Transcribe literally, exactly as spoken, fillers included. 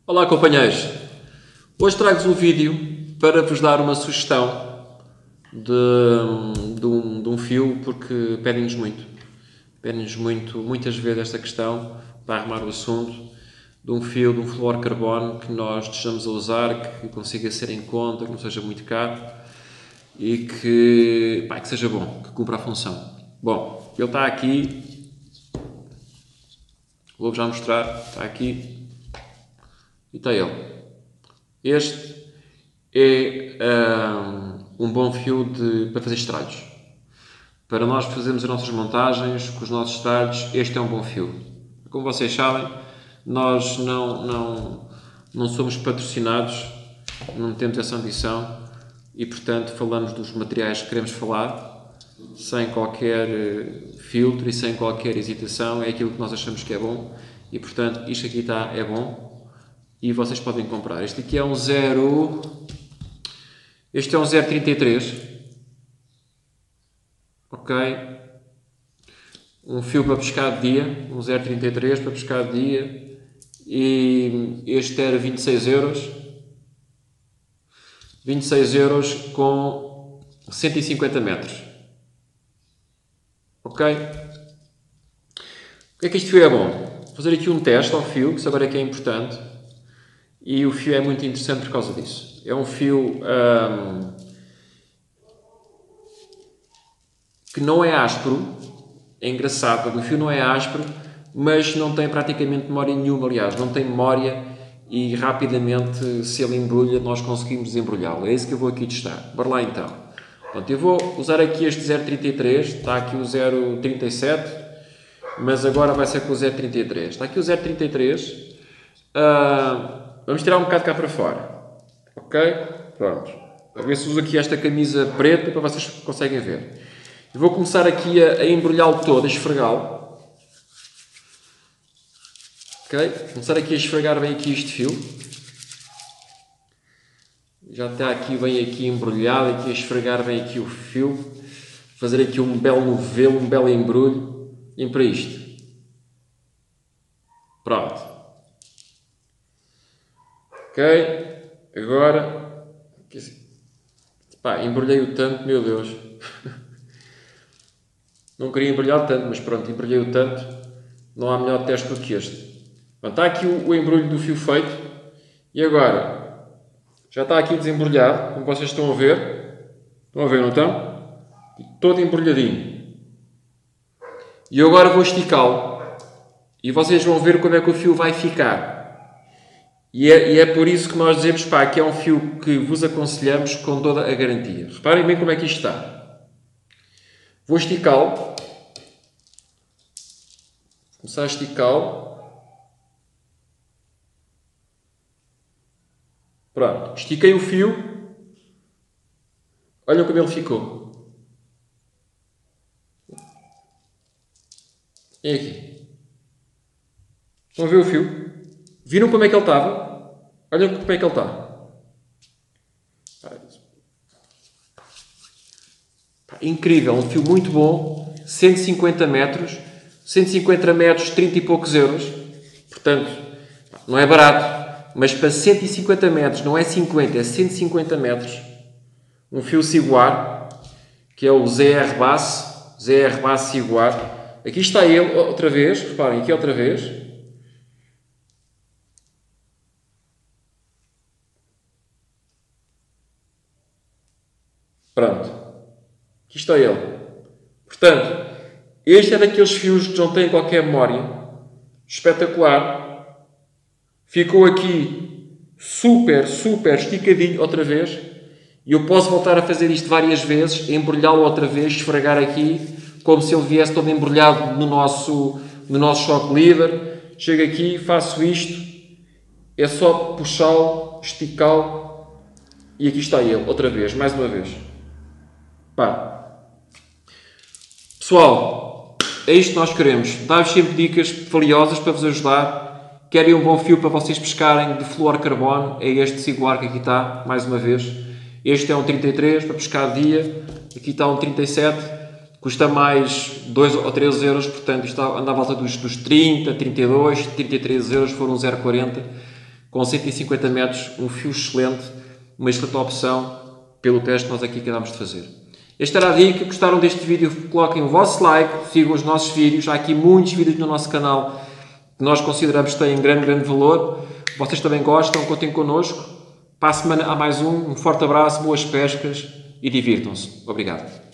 Olá companheiros, hoje trago-vos um vídeo para vos dar uma sugestão de, de, um, de um fio, porque pedem-nos muito, pedem-nos muito, muitas vezes esta questão, para arrumar o assunto, de um fio, de um fluorocarbono que nós estejamos a usar, que consiga ser em conta, que não seja muito caro e que, pá, que seja bom, que cumpra a função. Bom, ele está aqui, vou-vos já mostrar, está aqui. E está ele. Este é um, um bom fio de, para fazer estralhos. Para nós fazermos as nossas montagens com os nossos estralhos, este é um bom fio. Como vocês sabem, nós não, não, não somos patrocinados, não temos essa ambição e, portanto, falamos dos materiais que queremos falar sem qualquer filtro e sem qualquer hesitação. É aquilo que nós achamos que é bom e, portanto, isto aqui está, é bom. E vocês podem comprar. Este aqui é um zero... Este é um zero trinta e três. Ok? Um fio para pescar de dia. Um zero trinta e três para pescar de dia. E este era vinte e seis euros. vinte e seis euros com cento e cinquenta metros. Ok? O que é que este fio é bom? Vou fazer aqui um teste ao fio, que isso agora é que é importante. E o fio é muito interessante por causa disso. É um fio hum, que não é áspero. É engraçado, porque o fio não é áspero, mas não tem praticamente memória nenhuma. Aliás, não tem memória e rapidamente, se ele embrulha, nós conseguimos desembrulhá-lo. É isso que eu vou aqui testar. Bora lá então. Pronto, eu vou usar aqui este zero trinta e três. Está aqui o zero trinta e sete, mas agora vai ser com o zero trinta e três. Está aqui o zero trinta e três. Hum, Vamos tirar um bocado cá para fora. Ok? Pronto. A ver se uso aqui esta camisa preta para vocês conseguem ver. Eu vou começar aqui a, a embrulhá-lo todo, a esfregá-lo. Ok? Começar aqui a esfregar bem aqui este fio. Já está aqui bem aqui embrulhado, aqui a esfregar bem aqui o fio. Fazer aqui um belo novelo, um belo embrulho. E para isto. Pronto. Ok, agora, pá, embrulhei-o tanto, meu Deus, não queria embrulhar tanto, mas pronto, embrulhei-o tanto, não há melhor teste do que este. Bom, está aqui o, o embrulho do fio feito, e agora, já está aqui desembrulhado, como vocês estão a ver, estão a ver, não estão? Todo embrulhadinho. E eu agora vou esticá-lo, e vocês vão ver como é que o fio vai ficar. E é, e é por isso que nós dizemos, pá, que é um fio que vos aconselhamos com toda a garantia. Reparem bem como é que isto está. Vou esticá-lo. Começar a esticá-lo. Pronto. Estiquei o fio. Olhem como ele ficou. É aqui. Estão a ver o fio? Viram como é que ele estava? Olha como é que ele está. Incrível, um fio muito bom, cento e cinquenta metros, cento e cinquenta metros, trinta e poucos euros. Portanto, não é barato, mas para cento e cinquenta metros, não é cinquenta, é cento e cinquenta metros. Um fio Siguar, que é o Z R Bass, Z R Bass Siguar. Aqui está ele, outra vez, reparem, aqui outra vez. Pronto. Aqui está ele. Portanto, este é daqueles fios que não têm qualquer memória. Espetacular. Ficou aqui super, super esticadinho outra vez. E eu posso voltar a fazer isto várias vezes, embrulhá-lo outra vez, esfregar aqui, como se ele viesse todo embrulhado no nosso, no nosso shock leader. Chego aqui, faço isto. É só puxá-lo, esticá-lo. E aqui está ele, outra vez, mais uma vez. Pá. Pessoal, é isto que nós queremos. Dar-vos sempre dicas valiosas para vos ajudar. Querem um bom fio para vocês pescarem de fluorocarbono? É este Siguar que aqui está, mais uma vez. Este é um trinta e três para pescar de dia. Aqui está um trinta e sete. Custa mais dois ou três euros. Portanto, isto anda à volta dos, dos trinta, trinta e dois, trinta e três euros. Foram um zero quarenta. com cento e cinquenta metros, um fio excelente, uma excelente opção pelo teste que nós aqui acabamos de fazer. Esta era a dica. Gostaram deste vídeo? Coloquem o vosso like, sigam os nossos vídeos. Há aqui muitos vídeos no nosso canal que nós consideramos que têm grande, grande valor. Vocês também gostam, contem connosco. Para a semana há mais um. Um forte abraço, boas pescas e divirtam-se. Obrigado.